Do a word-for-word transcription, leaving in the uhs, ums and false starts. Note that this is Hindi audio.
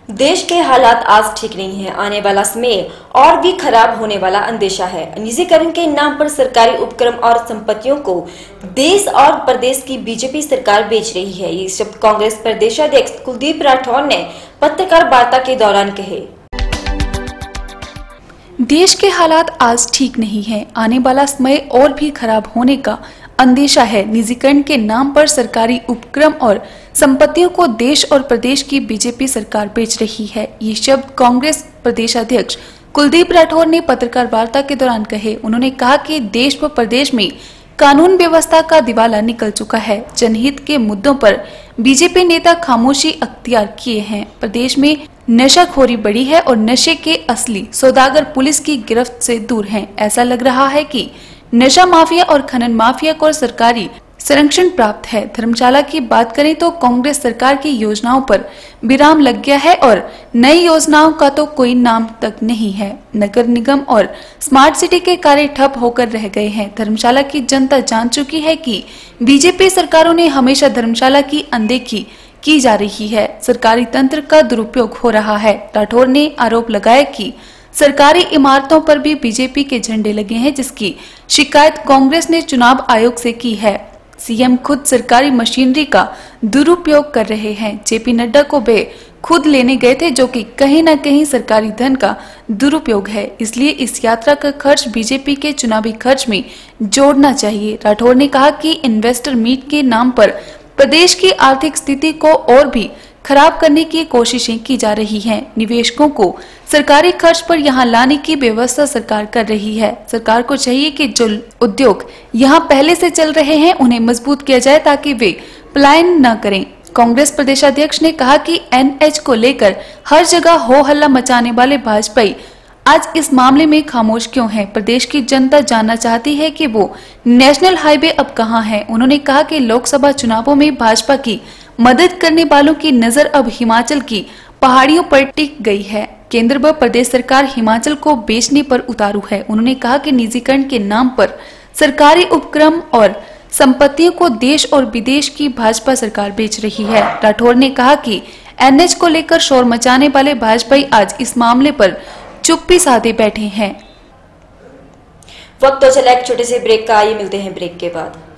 देश के हालात आज ठीक नहीं है। आने वाला समय और भी खराब होने वाला अंदेशा है। निजीकरण के नाम पर सरकारी उपक्रम और संपत्तियों को देश और प्रदेश की बीजेपी सरकार बेच रही है। ये शब्द कांग्रेस प्रदेशाध्यक्ष कुलदीप राठौर ने पत्रकार वार्ता के दौरान कहे। देश के हालात आज ठीक नहीं है। आने वाला समय और भी खराब होने का अंदेशा है। निजीकरण के नाम पर सरकारी उपक्रम और संपत्तियों को देश और प्रदेश की बीजेपी सरकार बेच रही है। ये शब्द कांग्रेस प्रदेशाध्यक्ष कुलदीप राठौर ने पत्रकार वार्ता के दौरान कहे। उन्होंने कहा कि देश व प्रदेश में कानून व्यवस्था का दिवाला निकल चुका है। जनहित के मुद्दों पर बीजेपी नेता खामोशी अख्तियार किए हैं। प्रदेश में नशाखोरी बढ़ी है और नशे के असली सौदागर पुलिस की गिरफ्त से दूर हैं। ऐसा लग रहा है कि नशा माफिया और खनन माफिया को सरकारी संरक्षण प्राप्त है। धर्मशाला की बात करें तो कांग्रेस सरकार की योजनाओं पर विराम लग गया है और नई योजनाओं का तो कोई नाम तक नहीं है। नगर निगम और स्मार्ट सिटी के कार्य ठप होकर रह गए हैं। धर्मशाला की जनता जान चुकी है कि बीजेपी सरकारों ने हमेशा धर्मशाला की अनदेखी की जा रही है। सरकारी तंत्र का दुरुपयोग हो रहा है। राठौर ने आरोप लगाया कि सरकारी इमारतों पर भी बीजेपी के झंडे लगे हैं, जिसकी शिकायत कांग्रेस ने चुनाव आयोग से की है। सीएम खुद सरकारी मशीनरी का दुरुपयोग कर रहे हैं। जेपी नड्डा को वे खुद लेने गए थे, जो कि कहीं न कहीं सरकारी धन का दुरुपयोग है। इसलिए इस यात्रा का खर्च बीजेपी के चुनावी खर्च में जोड़ना चाहिए। राठौर ने कहा कि इन्वेस्टर मीट के नाम पर प्रदेश की आर्थिक स्थिति को और भी खराब करने की कोशिशें की जा रही हैं। निवेशकों को सरकारी खर्च पर यहां लाने की व्यवस्था सरकार कर रही है। सरकार को चाहिए कि जो उद्योग यहां पहले से चल रहे हैं उन्हें मजबूत किया जाए ताकि वे पलायन न करें। कांग्रेस प्रदेशाध्यक्ष ने कहा कि एनएच को लेकर हर जगह हो हल्ला मचाने वाले भाजपाई आज इस मामले में खामोश क्यों हैं? प्रदेश की जनता जानना चाहती है कि वो नेशनल हाईवे अब कहां है। उन्होंने कहा कि लोकसभा चुनावों में भाजपा की मदद करने वालों की नजर अब हिमाचल की पहाड़ियों पर टिक गई है। केंद्र व प्रदेश सरकार हिमाचल को बेचने पर उतारू है। उन्होंने कहा कि निजीकरण के नाम पर सरकारी उपक्रम और संपत्तियों को देश और विदेश की भाजपा सरकार बेच रही है। राठौर ने कहा कि एनएच को लेकर शोर मचाने वाले भाजपाई आज इस मामले पर चुप्पी साधे बैठे हैं। वक्त तो चला एक छोटे से ब्रेक का, आइए मिलते हैं ब्रेक के बाद।